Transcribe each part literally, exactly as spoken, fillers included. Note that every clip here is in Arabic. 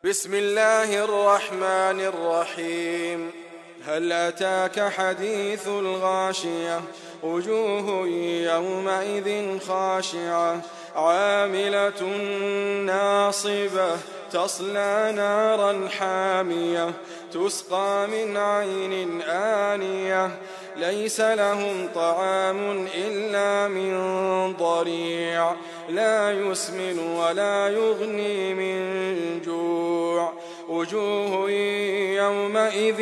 بسم الله الرحمن الرحيم. هل أتاك حديث الغاشية؟ وجوه يومئذ خاشعة عاملة ناصبة تصلى نارا حامية تسقى من عين آنية ليس لهم طعام إلا من ضريع لا يسمن ولا يغني من جوع. وجوه يومئذ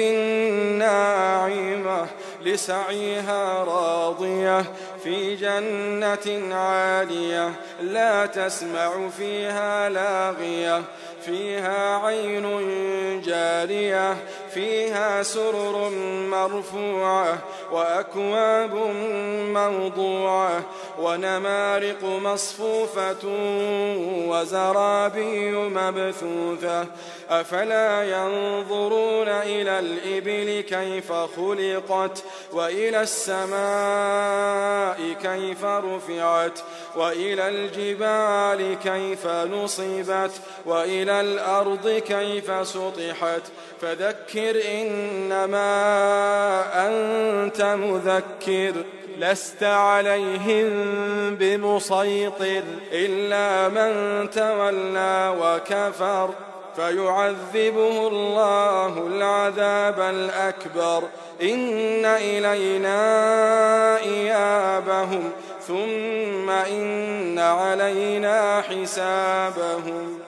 ناعمة لسعيها راضية في جنة عالية لا تسمع فيها لاغية فيها عين جارية فيها سرر مرفوعة وأكواب موضوعة ونمارق مصفوفة وزرابي مبثوثة. أفلا ينظرون إلى الإبل كيف خلقت وإلى السماء كيف رفعت وإلى الجبال كيف نصبت وإلى الأرض كيف سطحت. فذكر إنما أنت مذكر لست عليهم بمسيطر إلا من تولى وكفر فيعذبه الله العذاب الأكبر. إن إلينا إيابهم ثم إن علينا حسابهم.